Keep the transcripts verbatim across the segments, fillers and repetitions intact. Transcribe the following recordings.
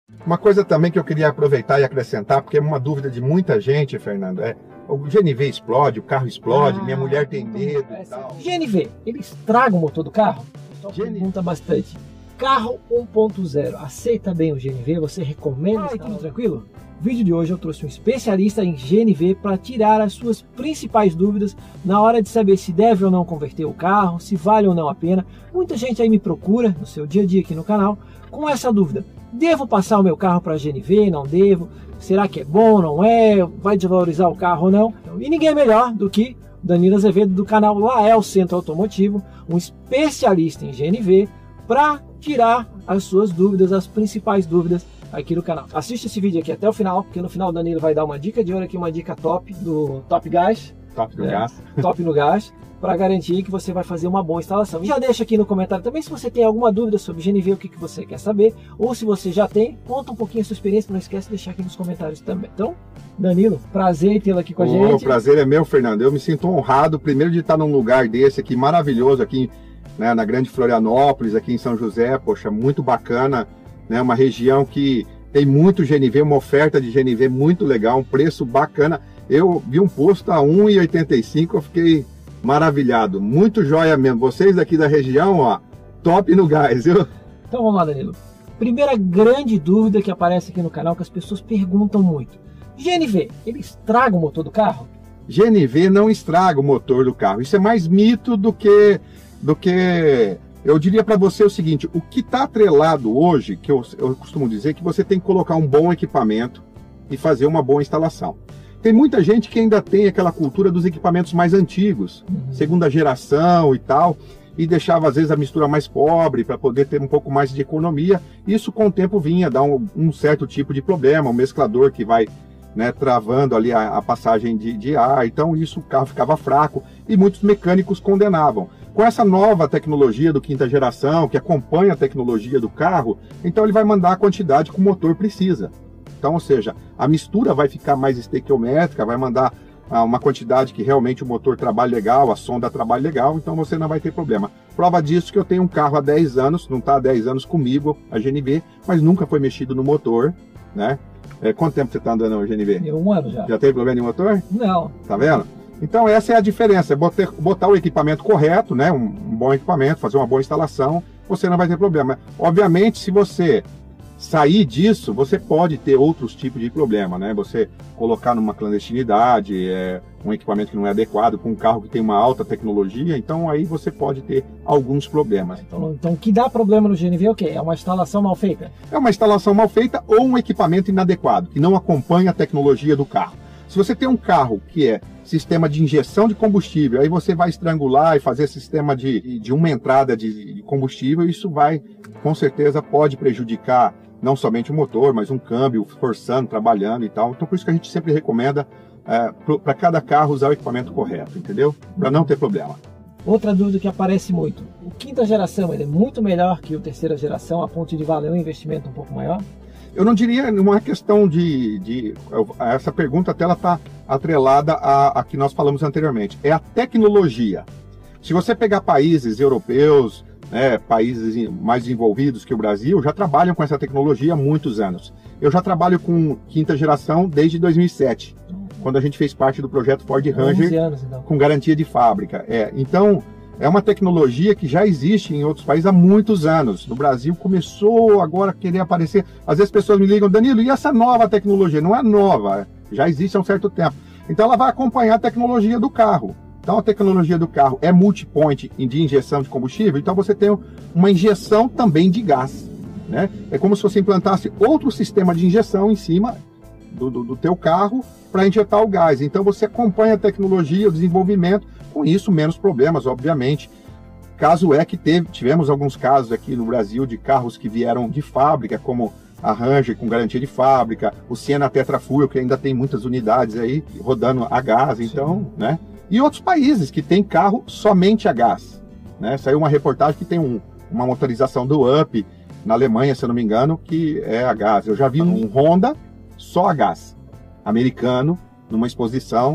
Uma coisa também que eu queria aproveitar e acrescentar, porque é uma dúvida de muita gente, Fernando, é o G N V explode, o carro explode, ah, minha mulher tem medo e tal. G N V, ele estraga o motor do carro? O pessoal G N V pergunta bastante. Carro um ponto zero, aceita bem o G N V? Você recomenda? Ah, tudo tranquilo? No vídeo de hoje eu trouxe um especialista em G N V para tirar as suas principais dúvidas na hora de saber se deve ou não converter o carro, se vale ou não a pena. Muita gente aí me procura no seu dia a dia aqui no canal com essa dúvida. Devo passar o meu carro para G N V? Não devo? Será que é bom? Não é? Vai desvalorizar o carro ou não? E ninguém é melhor do que Danilo Azevedo do canal Lael Centro Automotivo, um especialista em G N V, para tirar as suas dúvidas, as principais dúvidas aqui no canal. Assista esse vídeo aqui até o final, porque no final o Danilo vai dar uma dica de ouro aqui, uma dica top do Top Gás. Top no é, gás. Top no gás, para garantir que você vai fazer uma boa instalação. E já deixa aqui no comentário também se você tem alguma dúvida sobre G N V, o que, que você quer saber, ou se você já tem, conta um pouquinho a sua experiência, não esquece de deixar aqui nos comentários também. Então, Danilo, prazer tê-lo aqui com a oh, gente. O prazer é meu, Fernando. Eu me sinto honrado, primeiro de estar num lugar desse aqui, maravilhoso, aqui, né, na Grande Florianópolis, aqui em São José, poxa, muito bacana, né, uma região que tem muito G N V, uma oferta de G N V muito legal, um preço bacana. Eu vi um posto a um real e oitenta e cinco centavos, eu fiquei maravilhado, muito joia mesmo. Vocês daqui da região, ó, top no gás, viu? Então vamos lá, Danilo. Primeira grande dúvida que aparece aqui no canal, que as pessoas perguntam muito. G N V, ele estraga o motor do carro? G N V não estraga o motor do carro. Isso é mais mito do que... do que... Eu diria para você o seguinte, o que está atrelado hoje, que eu, eu costumo dizer, que você tem que colocar um bom equipamento e fazer uma boa instalação. Tem muita gente que ainda tem aquela cultura dos equipamentos mais antigos, uhum. segunda geração e tal, e deixava às vezes a mistura mais pobre para poder ter um pouco mais de economia. Isso com o tempo vinha dar um, um certo tipo de problema, um mesclador que vai, né, travando ali a, a passagem de, de ar, então isso o carro ficava fraco e muitos mecânicos condenavam. Com essa nova tecnologia do quinta geração, que acompanha a tecnologia do carro, então ele vai mandar a quantidade que o motor precisa. Então, ou seja, a mistura vai ficar mais estequiométrica, vai mandar ah, uma quantidade que realmente o motor trabalha legal, a sonda trabalha legal, então você não vai ter problema. Prova disso que eu tenho um carro há dez anos, não está há dez anos comigo, a G N V, mas nunca foi mexido no motor, né? É, quanto tempo você está andando no G N V? Um ano já. Já teve problema no motor? Não. Tá vendo? Então essa é a diferença, é botar, botar o equipamento correto, né? um, um bom equipamento, fazer uma boa instalação, você não vai ter problema. Obviamente, se você sair disso, você pode ter outros tipos de problema, né? Você colocar numa clandestinidade, é, um equipamento que não é adequado, com um carro que tem uma alta tecnologia, então aí você pode ter alguns problemas. Então, então o que dá problema no G N V é o quê? É uma instalação mal feita? É uma instalação mal feita ou um equipamento inadequado, que não acompanha a tecnologia do carro. Se você tem um carro que é sistema de injeção de combustível, aí você vai estrangular e fazer sistema de, de uma entrada de, de combustível, isso vai, com certeza, pode prejudicar não somente o motor, mas um câmbio forçando, trabalhando e tal. Então, por isso que a gente sempre recomenda é, para cada carro usar o equipamento correto, entendeu? Para não ter problema. Outra dúvida que aparece muito, o quinta geração ele é muito melhor que o terceira geração, a ponto de valer um investimento um pouco maior? Eu não diria uma questão de... de essa pergunta até ela está atrelada a, a que nós falamos anteriormente. É a tecnologia. Se você pegar países europeus, né, países mais desenvolvidos que o Brasil, já trabalham com essa tecnologia há muitos anos. Eu já trabalho com quinta geração desde dois mil e sete, quando a gente fez parte do projeto Ford Ranger anos, então. com garantia de fábrica. É, então... É uma tecnologia que já existe em outros países há muitos anos. No Brasil começou agora a querer aparecer. Às vezes as pessoas me ligam, Danilo, e essa nova tecnologia? Não é nova, já existe há um certo tempo. Então ela vai acompanhar a tecnologia do carro. Então a tecnologia do carro é multipoint de injeção de combustível, então você tem uma injeção também de gás, né? É como se você implantasse outro sistema de injeção em cima do, do, do teu carro para injetar o gás. Então você acompanha a tecnologia, o desenvolvimento, com isso menos problemas, obviamente. Caso é que teve, tivemos alguns casos aqui no Brasil de carros que vieram de fábrica, como a Ranger com garantia de fábrica, o Siena Tetra Fuel, que ainda tem muitas unidades aí rodando a gás, então, sim, né? E outros países que tem carro somente a gás, né? Saiu uma reportagem que tem um, uma motorização do Up na Alemanha, se eu não me engano, que é a gás. Eu já vi um Honda só a gás, americano, numa exposição,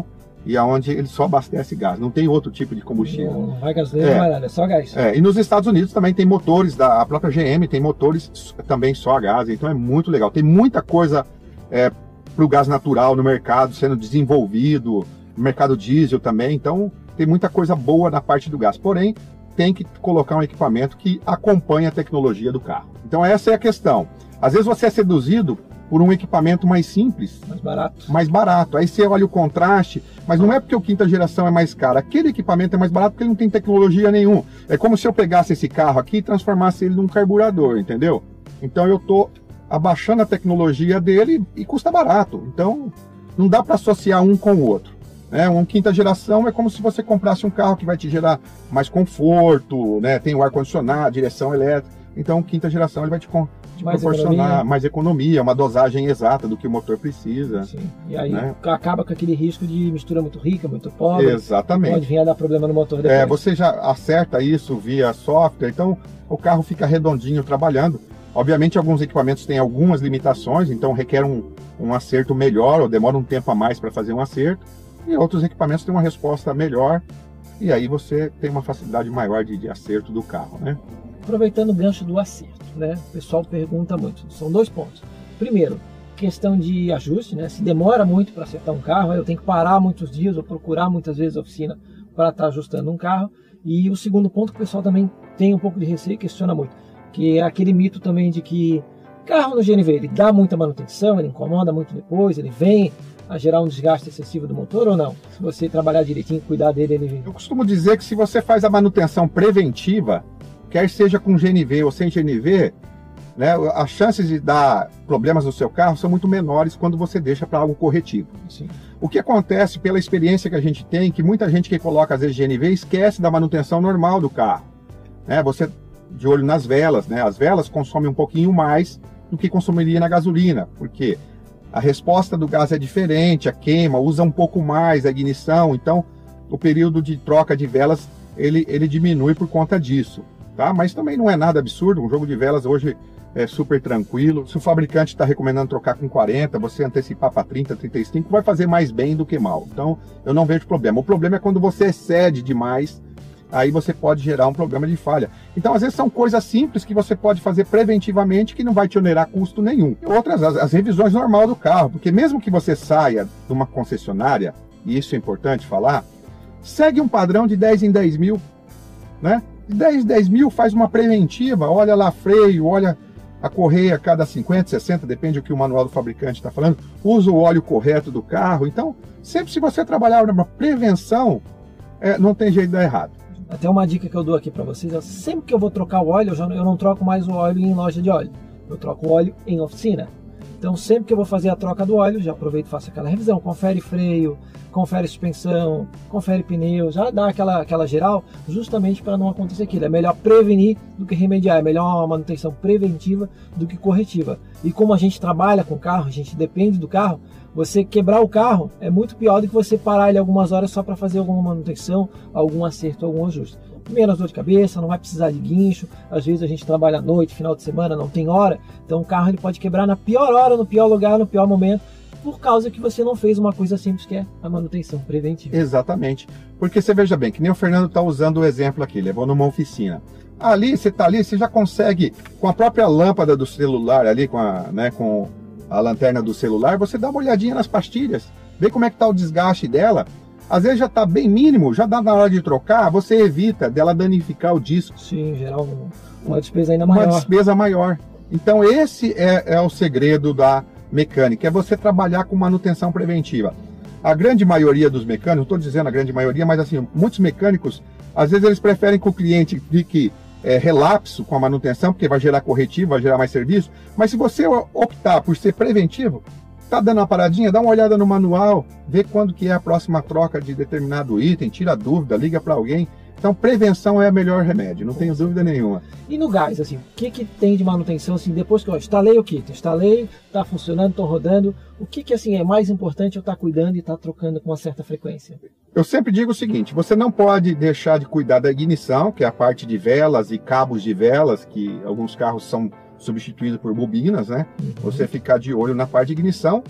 e aonde ele só abastece gás, não tem outro tipo de combustível. Não, não vai gasolina, é, não vai nada, é só gás. É, e nos Estados Unidos também tem motores, da, a própria G M tem motores também só a gás, então é muito legal. Tem muita coisa é, para o gás natural no mercado sendo desenvolvido, no mercado diesel também, então tem muita coisa boa na parte do gás. Porém, tem que colocar um equipamento que acompanhe a tecnologia do carro. Então essa é a questão. Às vezes você é seduzido por um equipamento mais simples, mais barato. mais barato. Aí você olha o contraste, mas não é porque o quinta geração é mais caro. Aquele equipamento é mais barato porque ele não tem tecnologia nenhuma. É como se eu pegasse esse carro aqui e transformasse ele num carburador, entendeu? Então eu estou abaixando a tecnologia dele e custa barato. Então não dá para associar um com o outro. É, um quinta geração é como se você comprasse um carro que vai te gerar mais conforto, né? Tem o ar-condicionado, direção elétrica. Então, quinta geração ele vai te, te mais proporcionar economia. mais economia, uma dosagem exata do que o motor precisa. Sim. E aí né? acaba com aquele risco de mistura muito rica, muito pobre. Exatamente. Pode vir a dar problema no motor depois. É, você já acerta isso via software, então o carro fica redondinho trabalhando. Obviamente, alguns equipamentos têm algumas limitações, então requer um, um acerto melhor, ou demora um tempo a mais para fazer um acerto. E outros equipamentos têm uma resposta melhor, e aí você tem uma facilidade maior de, de acerto do carro, né? Aproveitando o gancho do acerto, né? O pessoal pergunta muito. São dois pontos. Primeiro, questão de ajuste, né? Se demora muito para acertar um carro, eu tenho que parar muitos dias ou procurar muitas vezes a oficina para estar ajustando um carro. E o segundo ponto que o pessoal também tem um pouco de receio e questiona muito, que é aquele mito também de que carro no G N V, ele dá muita manutenção, ele incomoda muito depois, ele vem a gerar um desgaste excessivo do motor ou não? Se você trabalhar direitinho, cuidar dele, ele vem. Eu costumo dizer que se você faz a manutenção preventiva, quer seja com G N V ou sem G N V, né, as chances de dar problemas no seu carro são muito menores quando você deixa para algo corretivo. Sim. O que acontece, pela experiência que a gente tem, que muita gente que coloca às vezes G N V esquece da manutenção normal do carro. Né? Você de olho nas velas, né? As velas consomem um pouquinho mais do que consumiria na gasolina, porque a resposta do gás é diferente, a queima usa um pouco mais a ignição, então o período de troca de velas ele, ele diminui por conta disso, tá? Mas também não é nada absurdo, um jogo de velas hoje é super tranquilo. Se o fabricante está recomendando trocar com quarenta, você antecipar para trinta, trinta e cinco, vai fazer mais bem do que mal. Então eu não vejo problema. O problema é quando você excede demais, aí você pode gerar um problema de falha. Então, às vezes, são coisas simples que você pode fazer preventivamente que não vai te onerar custo nenhum. E outras, as, as revisões normais do carro, porque mesmo que você saia de uma concessionária, e isso é importante falar, segue um padrão de dez em dez mil, né? De dez em dez mil faz uma preventiva, olha lá freio, olha a correia a cada cinquenta, sessenta, depende do que o manual do fabricante está falando, usa o óleo correto do carro. Então, sempre se você trabalhar numa prevenção, é, não tem jeito de dar errado. Até uma dica que eu dou aqui para vocês, é sempre que eu vou trocar o óleo, eu, já, eu não troco mais o óleo em loja de óleo, eu troco o óleo em oficina. Então sempre que eu vou fazer a troca do óleo, já aproveito e faço aquela revisão, confere freio, confere suspensão, confere pneu, já dá aquela, aquela geral, justamente para não acontecer aquilo. É melhor prevenir do que remediar, é melhor uma manutenção preventiva do que corretiva. E como a gente trabalha com o carro, a gente depende do carro, você quebrar o carro é muito pior do que você parar ele algumas horas só para fazer alguma manutenção, algum acerto, algum ajuste. Menos dor de cabeça, não vai precisar de guincho, às vezes a gente trabalha à noite, final de semana, não tem hora, então o carro ele pode quebrar na pior hora, no pior lugar, no pior momento, por causa que você não fez uma coisa simples que é a manutenção preventiva. Exatamente, porque você veja bem, que nem o Fernando está usando o exemplo aqui, levou numa oficina. Ali, você está ali, você já consegue, com a própria lâmpada do celular ali, com a, né, com a lanterna do celular, você dá uma olhadinha nas pastilhas, vê como é que está o desgaste dela. Às vezes já está bem mínimo, já dá na hora de trocar, você evita dela danificar o disco. Sim, gerar um, uma despesa ainda maior. Uma despesa maior. Então esse é, é o segredo da mecânica, é você trabalhar com manutenção preventiva. A grande maioria dos mecânicos, não estou dizendo a grande maioria, mas assim, muitos mecânicos, às vezes eles preferem que o cliente fique é, relapso com a manutenção, porque vai gerar corretivo, vai gerar mais serviço, mas se você optar por ser preventivo, tá dando uma paradinha, dá uma olhada no manual, vê quando que é a próxima troca de determinado item, tira a dúvida, liga para alguém. Então, prevenção é o melhor remédio, não tenho dúvida nenhuma. E no gás, assim, o que, que tem de manutenção, assim, depois que eu instalei o kit, instalei, tá funcionando, tô rodando, o que que, assim, é mais importante eu estar tá cuidando e estar tá trocando com uma certa frequência? Eu sempre digo o seguinte, você não pode deixar de cuidar da ignição, que é a parte de velas e cabos de velas, que alguns carros são substituídos por bobinas, né? Uhum. Você ficar de olho na parte de ignição.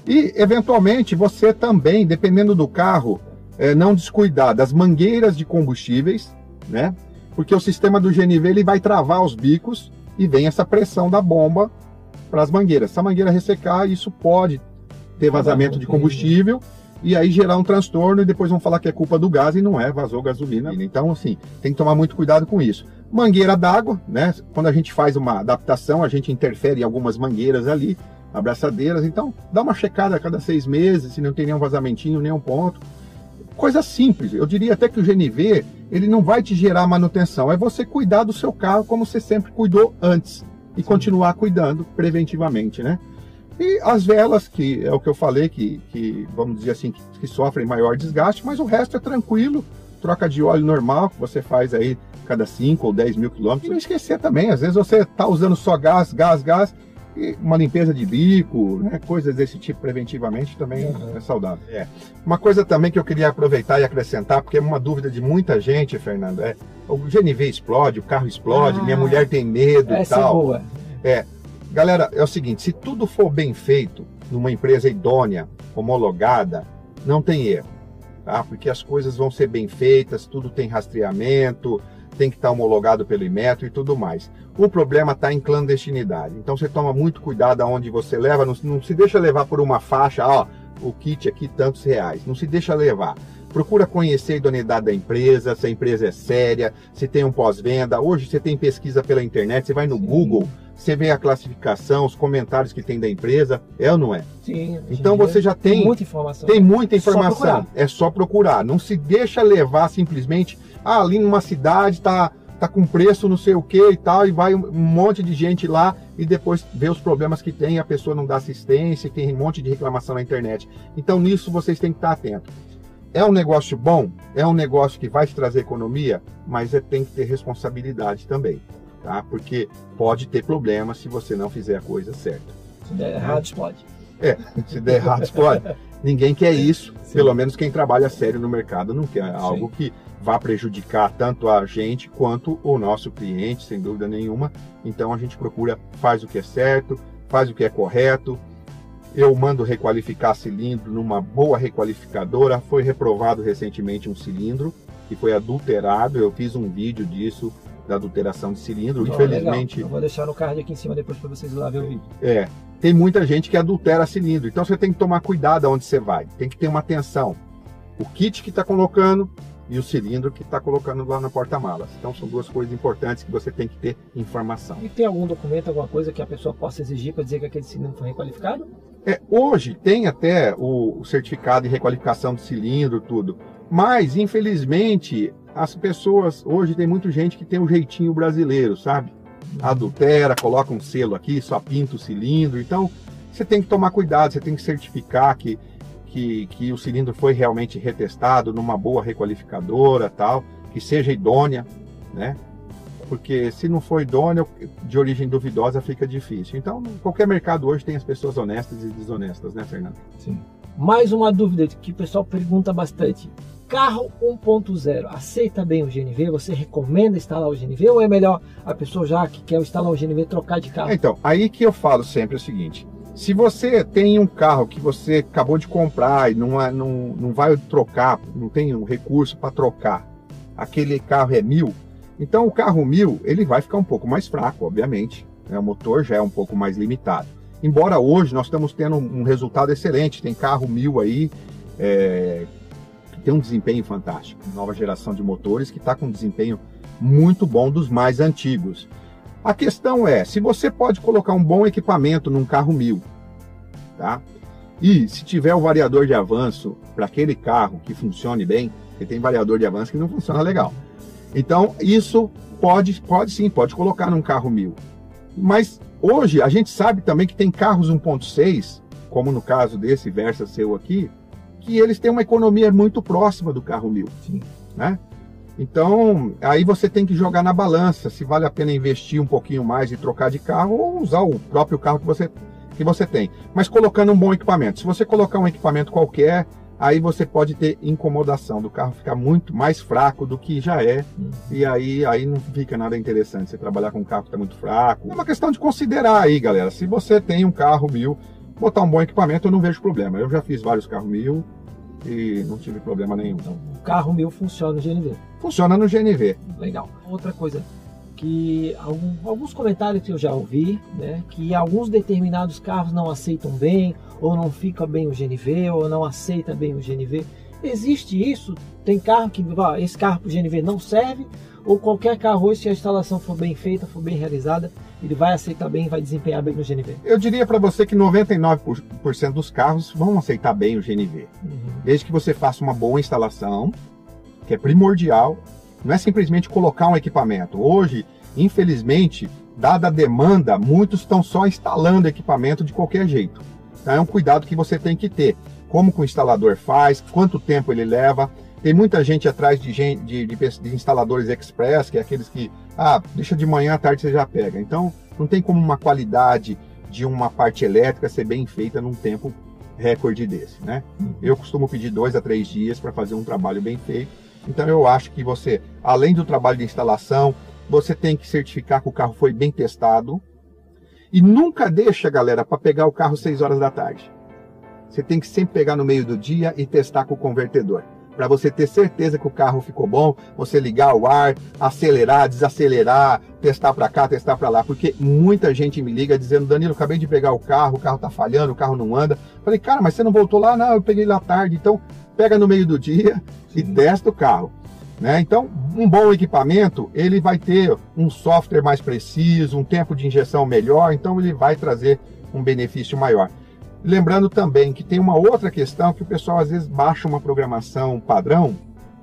E, eventualmente, você também, dependendo do carro, é, não descuidar das mangueiras de combustíveis, né? Porque o sistema do G N V ele vai travar os bicos e vem essa pressão da bomba para as mangueiras. Se a mangueira ressecar, isso pode ter vazamento de combustível e aí gerar um transtorno e depois vão falar que é culpa do gás e não é, vazou gasolina. Então, assim, tem que tomar muito cuidado com isso. Mangueira d'água, né? Quando a gente faz uma adaptação, a gente interfere em algumas mangueiras ali, abraçadeiras, então dá uma checada a cada seis meses, se não tem nenhum vazamentinho, nenhum ponto. Coisa simples, eu diria até que o G N V, ele não vai te gerar manutenção, é você cuidar do seu carro como você sempre cuidou antes e Sim. continuar cuidando preventivamente, né? E as velas, que é o que eu falei, que, que vamos dizer assim, que, que sofrem maior desgaste, mas o resto é tranquilo, troca de óleo normal, que você faz aí cada cinco ou dez mil quilômetros. E não esquecer também, às vezes você está usando só gás, gás, gás, e uma limpeza de bico, né, coisas desse tipo preventivamente também uhum. é saudável. É. Uma coisa também que eu queria aproveitar e acrescentar, porque é uma dúvida de muita gente, Fernando, é o G N V explode, o carro explode, ah, minha mulher tem medo e tal. É boa. É, galera, é o seguinte, se tudo for bem feito numa empresa idônea, homologada, não tem erro, tá? Porque as coisas vão ser bem feitas, tudo tem rastreamento, tem que estar homologado pelo Inmetro e tudo mais. O problema está em clandestinidade. Então você toma muito cuidado aonde você leva, não, não se deixa levar por uma faixa, ó, o kit aqui tantos reais. Não se deixa levar. Procura conhecer a idoneidade da empresa, se a empresa é séria, se tem um pós-venda. Hoje você tem pesquisa pela internet, você vai no Sim. Google, você vê a classificação, os comentários que tem da empresa, é ou não é? Sim. Então você já tem, tem muita informação. Tem muita informação. É só procurar. Não se deixa levar simplesmente, ah, ali numa cidade está tá com preço não sei o que e tal, e vai um monte de gente lá e depois vê os problemas que tem, a pessoa não dá assistência, tem um monte de reclamação na internet. Então nisso vocês têm que estar atentos. É um negócio bom, é um negócio que vai te trazer economia, mas é, tem que ter responsabilidade também, tá? Porque pode ter problema se você não fizer a coisa certa. Se der errado, explode. É, se der errado, explode. Ninguém quer isso, Sim. pelo menos quem trabalha sério no mercado não quer algo Sim. que vá prejudicar tanto a gente quanto o nosso cliente, sem dúvida nenhuma. Então a gente procura, faz o que é certo, faz o que é correto. Eu mando requalificar cilindro numa boa requalificadora. Foi reprovado recentemente um cilindro que foi adulterado. Eu fiz um vídeo disso, da adulteração de cilindro. Oh, Infelizmente... Legal. Eu vou deixar no card aqui em cima depois para vocês ir lá ver o vídeo. É, tem muita gente que adultera cilindro. Então você tem que tomar cuidado aonde você vai. Tem que ter uma atenção. O kit que está colocando e o cilindro que está colocando lá na porta-malas. Então são duas coisas importantes que você tem que ter informação. E tem algum documento, alguma coisa que a pessoa possa exigir para dizer que aquele cilindro foi requalificado? É, hoje tem até o, o certificado de requalificação de cilindro, tudo. Mas, infelizmente, as pessoas... Hoje tem muita gente que tem um jeitinho brasileiro, sabe? Adultera, coloca um selo aqui, só pinta o cilindro. Então, você tem que tomar cuidado, você tem que certificar que... Que, que o cilindro foi realmente retestado numa boa requalificadora, tal, que seja idônea, né? Porque se não for idônea, de origem duvidosa, fica difícil. Então, qualquer mercado hoje tem as pessoas honestas e desonestas, né, Fernando? Sim. Mais uma dúvida que o pessoal pergunta bastante. Carro um ponto zero, aceita bem o G N V? Você recomenda instalar o G N V ou é melhor a pessoa já que quer instalar o G N V trocar de carro? Então, aí que eu falo sempre o seguinte... Se você tem um carro que você acabou de comprar e não, não, não vai trocar, não tem um recurso para trocar, aquele carro é mil, então o carro mil ele vai ficar um pouco mais fraco, obviamente, né? O motor já é um pouco mais limitado. Embora hoje nós estamos tendo um resultado excelente, tem carro mil aí é, que tem um desempenho fantástico, nova geração de motores que está com um desempenho muito bom dos mais antigos. A questão é, se você pode colocar um bom equipamento num carro mil, tá? E se tiver o variador de avanço para aquele carro que funcione bem, porque tem variador de avanço que não funciona legal. Então, isso pode, pode sim, pode colocar num carro mil. Mas hoje a gente sabe também que tem carros um ponto seis, como no caso desse Versa seu aqui, que eles têm uma economia muito próxima do carro mil, sim, né? Então, aí você tem que jogar na balança, se vale a pena investir um pouquinho mais e trocar de carro ou usar o próprio carro que você, que você tem. Mas colocando um bom equipamento. Se você colocar um equipamento qualquer, aí você pode ter incomodação do carro ficar muito mais fraco do que já é. E aí, aí não fica nada interessante você trabalhar com um carro que está muito fraco. É uma questão de considerar aí, galera. Se você tem um carro mil, botar um bom equipamento, eu não vejo problema. Eu já fiz vários carros mil e não tive problema nenhum. Então, o carro mil funciona no G N V? Funciona no G N V. Legal. Outra coisa, que algum, alguns comentários que eu já ouvi, né, que alguns determinados carros não aceitam bem, ou não fica bem o G N V, ou não aceita bem o G N V. Existe isso? Tem carro que ah, esse carro para o G N V não serve, ou qualquer carro hoje, se a instalação for bem feita, for bem realizada, ele vai aceitar bem, vai desempenhar bem no G N V? Eu diria para você que noventa e nove por cento dos carros vão aceitar bem o G N V. Uhum. Desde que você faça uma boa instalação, que é primordial. Não é simplesmente colocar um equipamento. Hoje, infelizmente, dada a demanda, muitos estão só instalando equipamento de qualquer jeito. Então é um cuidado que você tem que ter. Como que o instalador faz, quanto tempo ele leva. Tem muita gente atrás de, gente, de, de, de instaladores express, que é aqueles que, ah, deixa de manhã à tarde você já pega. Então, não tem como uma qualidade de uma parte elétrica ser bem feita num tempo recorde desse, né? Eu costumo pedir dois a três dias para fazer um trabalho bem feito. Então eu acho que você, além do trabalho de instalação, você tem que certificar que o carro foi bem testado. E nunca deixa, galera, para pegar o carro seis horas da tarde. Você tem que sempre pegar no meio do dia e testar com o convertedor. Para você ter certeza que o carro ficou bom, você ligar o ar, acelerar, desacelerar, testar para cá, testar para lá. Porque muita gente me liga dizendo, Danilo, acabei de pegar o carro, o carro tá falhando, o carro não anda. Falei, cara, mas você não voltou lá? Não, eu peguei lá tarde. Então, pega no meio do dia e testa o carro. Né? Então, um bom equipamento, ele vai ter um software mais preciso, um tempo de injeção melhor, então ele vai trazer um benefício maior. Lembrando também que tem uma outra questão que o pessoal às vezes baixa uma programação padrão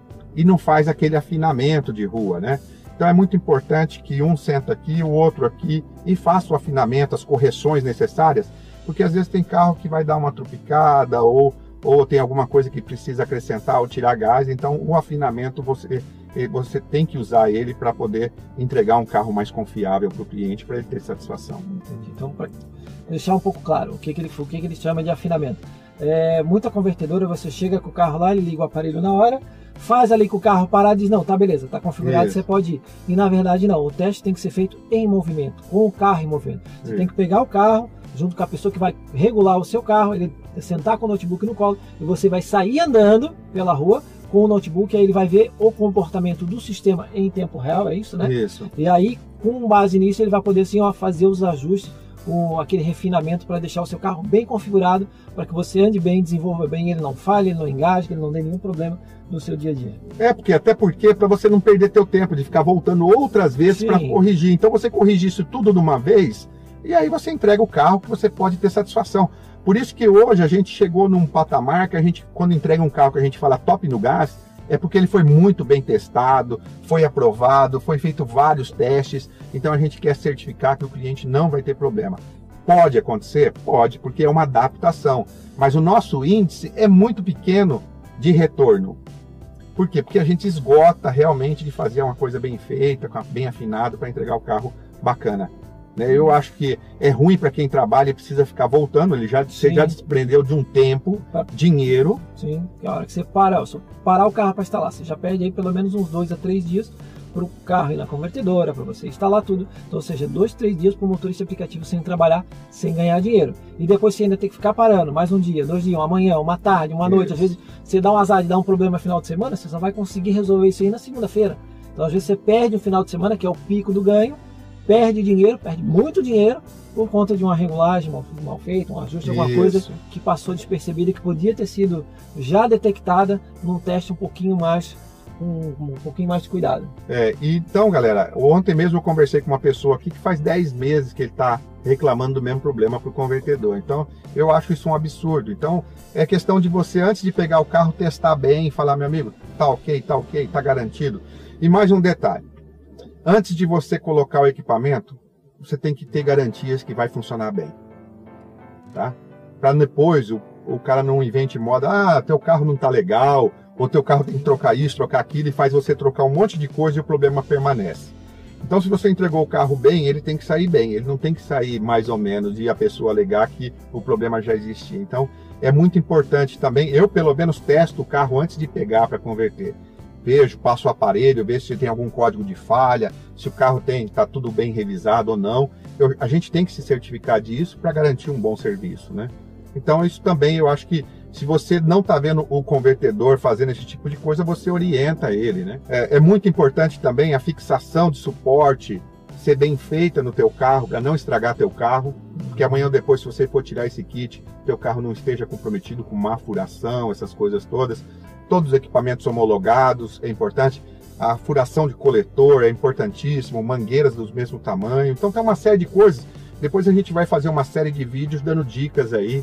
e não faz aquele afinamento de rua, né? Então é muito importante que um senta aqui, o outro aqui e faça o afinamento, as correções necessárias, porque às vezes tem carro que vai dar uma trupicada ou, ou tem alguma coisa que precisa acrescentar ou tirar gás, então o afinamento você, você tem que usar ele para poder entregar um carro mais confiável para o cliente, para ele ter satisfação. Entendi. Então, para deixar um pouco claro o que, que, ele, o que, que ele chama de afinamento. É, muita convertedora, você chega com o carro lá, ele liga o aparelho na hora, faz ali com o carro parar e diz, não, tá beleza, tá configurado, Isso. você pode ir. E na verdade não, o teste tem que ser feito em movimento, com o carro em movimento. Você Isso. tem que pegar o carro, junto com a pessoa que vai regular o seu carro, ele sentar com o notebook no colo, e você vai sair andando pela rua com o notebook, aí ele vai ver o comportamento do sistema em tempo real, é isso, né? Isso. E aí, com base nisso, ele vai poder assim, ó, fazer os ajustes, com aquele refinamento para deixar o seu carro bem configurado, para que você ande bem, desenvolva bem, ele não falhe, ele não engasgue, ele não dê nenhum problema no seu dia a dia. É, porque até porque para você não perder teu tempo de ficar voltando outras vezes para corrigir. Então você corrige isso tudo de uma vez e aí você entrega o carro que você pode ter satisfação. Por isso que hoje a gente chegou num patamar que a gente, quando entrega um carro que a gente fala top no gás, é porque ele foi muito bem testado, foi aprovado, foi feito vários testes, então a gente quer certificar que o cliente não vai ter problema. Pode acontecer? Pode, porque é uma adaptação, mas o nosso índice é muito pequeno de retorno. Por quê? Porque a gente esgota realmente de fazer uma coisa bem feita, bem afinado, para entregar o carro bacana. Eu acho que é ruim para quem trabalha e precisa ficar voltando, ele já, você já desprendeu de um tempo, dinheiro. Sim, que a hora que você para, só parar o carro para instalar, você já perde aí pelo menos uns dois a três dias para o carro ir na convertedora, para você instalar tudo. Então, ou seja, dois, três dias para o motorista aplicativo sem trabalhar, sem ganhar dinheiro. E depois você ainda tem que ficar parando mais um dia, dois dias, uma manhã, uma tarde, uma noite. Às vezes você dá um azar de dar um problema no final de semana, você só vai conseguir resolver isso aí na segunda-feira. Então, às vezes você perde o final de semana, que é o pico do ganho, perde dinheiro, perde muito dinheiro por conta de uma regulagem mal, mal feita, um ajuste, alguma Isso. coisa que passou despercebida, que podia ter sido já detectada num teste um pouquinho mais, um, um pouquinho mais de cuidado. É, então, galera, ontem mesmo eu conversei com uma pessoa aqui que faz dez meses que ele está reclamando do mesmo problema para o convertedor. Então, eu acho isso um absurdo. Então, é questão de você, antes de pegar o carro, testar bem e falar, meu amigo, tá ok, tá ok, tá garantido. E mais um detalhe. Antes de você colocar o equipamento, você tem que ter garantias que vai funcionar bem, tá? Para depois o, o cara não invente moda, ah, teu carro não tá legal, ou teu carro tem que trocar isso, trocar aquilo, e faz você trocar um monte de coisa e o problema permanece. Então, se você entregou o carro bem, ele tem que sair bem, ele não tem que sair mais ou menos e a pessoa alegar que o problema já existia. Então, é muito importante também, eu pelo menos testo o carro antes de pegar para converter. Vejo, passo o aparelho, vejo se tem algum código de falha, se o carro tem, está tudo bem revisado ou não. eu, a gente tem que se certificar disso para garantir um bom serviço, né? Então isso também eu acho que se você não está vendo o convertedor fazendo esse tipo de coisa, você orienta ele, né? É, é muito importante também a fixação de suporte ser bem feita no teu carro, para não estragar teu carro, porque amanhã ou depois, se você for tirar esse kit, teu carro não esteja comprometido com má furação, essas coisas todas. Todos os equipamentos homologados, é importante. A furação de coletor é importantíssimo, mangueiras do mesmo tamanho. Então tem uma série de coisas. Depois a gente vai fazer uma série de vídeos dando dicas aí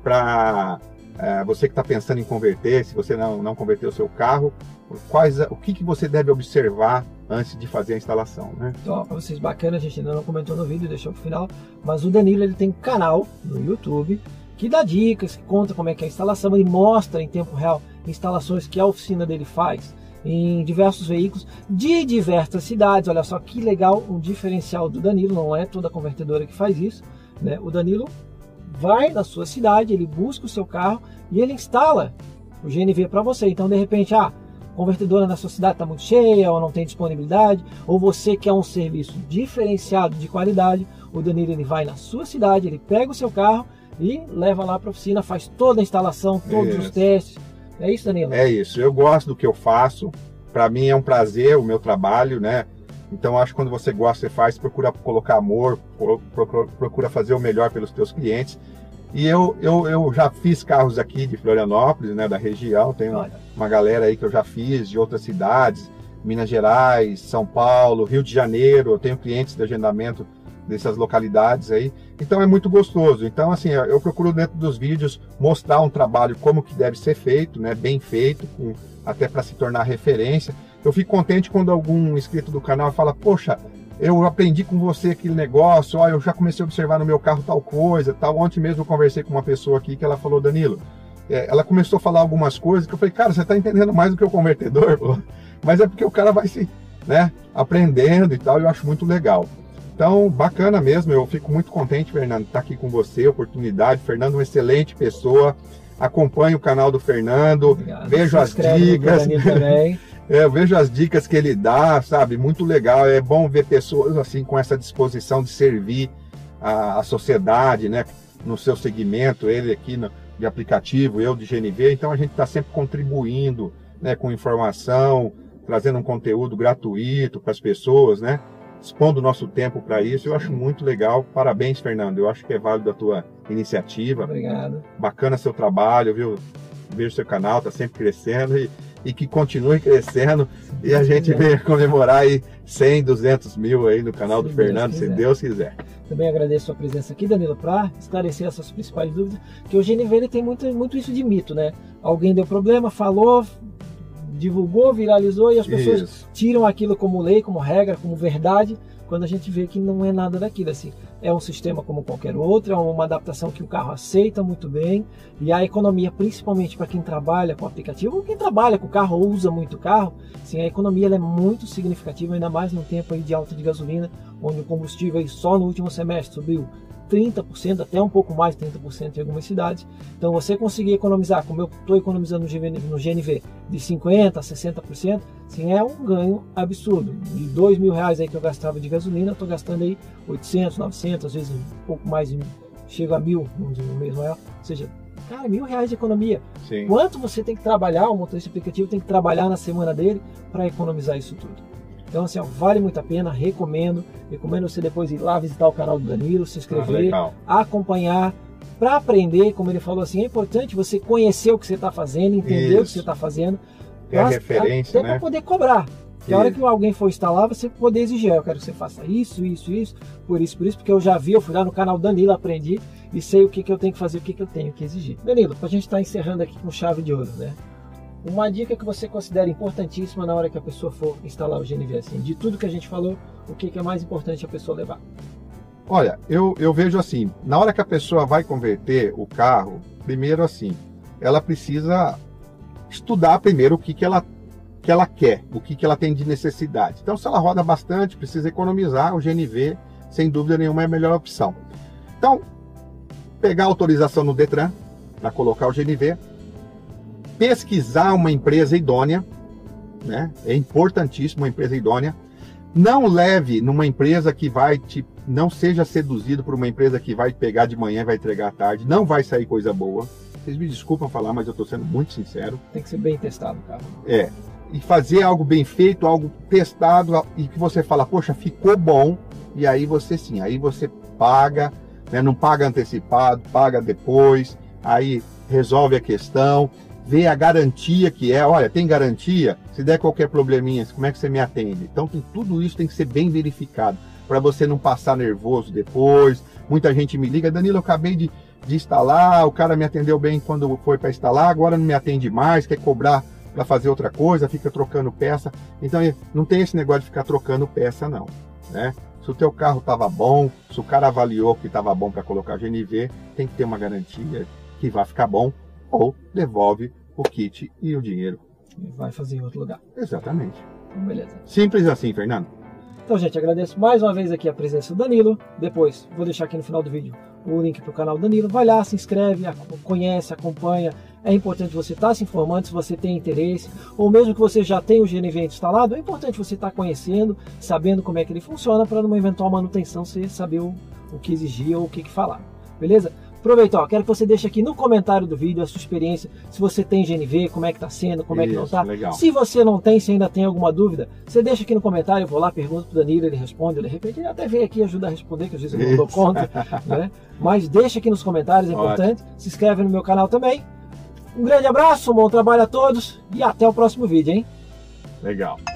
para é, você que está pensando em converter, se você não, não converteu o seu carro, quais, o que, que você deve observar antes de fazer a instalação, né? Então, para vocês, bacana, a gente ainda não comentou no vídeo, deixou para o final, mas o Danilo ele tem um canal no YouTube que dá dicas, que conta como é que é a instalação, ele mostra em tempo real instalações que a oficina dele faz em diversos veículos de diversas cidades. Olha só que legal, um diferencial do Danilo, não é toda convertedora que faz isso, né? O Danilo vai na sua cidade, ele busca o seu carro e ele instala o G N V para você. Então, de repente, ah, a convertedora na sua cidade está muito cheia ou não tem disponibilidade, ou você quer um serviço diferenciado de qualidade, o Danilo ele vai na sua cidade, ele pega o seu carro e leva lá para a oficina, faz toda a instalação, todos isso. os testes. É isso, Danilo? É isso, eu gosto do que eu faço, para mim é um prazer o meu trabalho, né? Então acho que quando você gosta, você faz, procura colocar amor, procura, procura fazer o melhor pelos teus clientes. E eu, eu, eu já fiz carros aqui de Florianópolis, né, da região, tem uma, uma galera aí que eu já fiz de outras cidades, Minas Gerais, São Paulo, Rio de Janeiro, eu tenho clientes de agendamento dessas localidades aí, então é muito gostoso. Então assim, eu procuro dentro dos vídeos mostrar um trabalho como que deve ser feito, né, bem feito, com, até para se tornar referência. Eu fico contente quando algum inscrito do canal fala, poxa, eu aprendi com você aquele negócio, ó, eu já comecei a observar no meu carro tal coisa, tal. Ontem mesmo eu conversei com uma pessoa aqui que ela falou, Danilo, é, ela começou a falar algumas coisas que eu falei, cara, você está entendendo mais do que o convertedor, pô. Mas é porque o cara vai se, né, aprendendo e tal, eu acho muito legal. Então, bacana mesmo, eu fico muito contente, Fernando, estar aqui com você, oportunidade. Fernando é uma excelente pessoa, acompanho o canal do Fernando, Obrigado. vejo as dicas. É, eu vejo as dicas que ele dá, sabe? Muito legal. É bom ver pessoas assim com essa disposição de servir a, a sociedade, né? No seu segmento, ele aqui no, de aplicativo, eu de G N V. Então a gente está sempre contribuindo, né? Com informação, trazendo um conteúdo gratuito para as pessoas, né? Expondo o nosso tempo para isso. Eu acho muito legal. Parabéns, Fernando. Eu acho que é válido a tua iniciativa. Obrigado. Bacana seu trabalho, viu? Vejo seu canal, está sempre crescendo e e que continue crescendo e a gente venha comemorar aí cem, duzentos mil aí no canal se do Fernando, Deus se Deus quiser. Também agradeço a sua presença aqui, Danilo, para esclarecer essas principais dúvidas, que o G N V ele tem muito, muito isso de mito, né? Alguém deu problema, falou, divulgou, viralizou e as pessoas isso. tiram aquilo como lei, como regra, como verdade, quando a gente vê que não é nada daquilo, assim. É um sistema como qualquer outro, é uma adaptação que o carro aceita muito bem, e a economia, principalmente para quem trabalha com aplicativo, ou quem trabalha com carro ou usa muito carro, sim, a economia ela é muito significativa, ainda mais no tempo aí de alta de gasolina, onde o combustível aí só no último semestre subiu trinta por cento, até um pouco mais de trinta por cento em algumas cidades. Então você conseguir economizar, como eu estou economizando no G N V, de cinquenta por cento a sessenta por cento, sim, é um ganho absurdo. De dois mil reais aí que eu gastava de gasolina, eu estou gastando aí oitocentos, novecentos, às vezes um pouco mais, chega a mil no mês maior. Ou seja, cara, mil reais de economia. Sim. Quanto você tem que trabalhar, o motorista aplicativo tem que trabalhar na semana dele para economizar isso tudo. Então, assim, ó, vale muito a pena, recomendo. Recomendo você depois ir lá visitar o canal do Danilo, se inscrever, ah, acompanhar, para aprender. Como ele falou assim, é importante você conhecer o que você está fazendo, entender Isso. o que você está fazendo. É a referência, até né? para poder cobrar. Que a hora que alguém for instalar, você poder exigir. Eu quero que você faça isso, isso, isso, por isso, por isso, porque eu já vi, eu fui lá no canal do Danilo, aprendi e sei o que, que eu tenho que fazer, o que, que eu tenho que exigir. Danilo, para a gente estar tá encerrando aqui com chave de ouro, né? Uma dica que você considera importantíssima na hora que a pessoa for instalar o G N V, assim, de tudo que a gente falou, o que, que é mais importante a pessoa levar? Olha, eu, eu vejo assim, na hora que a pessoa vai converter o carro, primeiro assim, ela precisa estudar primeiro o que, que, ela, que ela quer, o que, que ela tem de necessidade. Então, se ela roda bastante, precisa economizar, o G N V, sem dúvida nenhuma, é a melhor opção. Então, pegar a autorização no Detran, para colocar o G N V, pesquisar uma empresa idônea, né? É importantíssimo uma empresa idônea, Não leve numa empresa que vai te... Não seja seduzido por uma empresa que vai pegar de manhã e vai entregar à tarde. Não vai sair coisa boa. Vocês me desculpam falar, mas eu estou sendo muito sincero. Tem que ser bem testado, cara. É. E fazer algo bem feito, algo testado, e que você fala, poxa, ficou bom. E aí você sim, aí você paga, né? Não paga antecipado, paga depois. Aí resolve a questão. Vê a garantia que é, olha, tem garantia? Se der qualquer probleminha, como é que você me atende? Então tem, tudo isso tem que ser bem verificado, para você não passar nervoso depois. Muita gente me liga, Danilo, eu acabei de, de instalar, o cara me atendeu bem quando foi para instalar, agora não me atende mais, quer cobrar para fazer outra coisa, fica trocando peça. Então não tem esse negócio de ficar trocando peça não, né? Se o teu carro estava bom, se o cara avaliou que estava bom para colocar G N V, tem que ter uma garantia que vai ficar bom, ou devolve o kit e o dinheiro. E vai fazer em outro lugar. Exatamente. Então, beleza. Simples assim, Fernando. Então, gente, agradeço mais uma vez aqui a presença do Danilo. Depois, vou deixar aqui no final do vídeo o link para o canal do Danilo. Vai lá, se inscreve, conhece, acompanha. É importante você estar se informando se você tem interesse, ou mesmo que você já tenha o G N V instalado, é importante você estar conhecendo, sabendo como é que ele funciona, para numa eventual manutenção você saber o, o que exigir ou o que, que falar. Beleza? Aproveita, ó, quero que você deixe aqui no comentário do vídeo a sua experiência, se você tem G N V, como é que tá sendo, como Isso, é que não tá. Legal. Se você não tem, se ainda tem alguma dúvida, você deixa aqui no comentário, eu vou lá, pergunto pro Danilo, ele responde, de repente ele até vem aqui ajudar a responder, que às vezes eu não dou conta, né? Mas deixa aqui nos comentários, é importante. Ótimo. Se inscreve no meu canal também. Um grande abraço, um bom trabalho a todos e até o próximo vídeo, hein? Legal.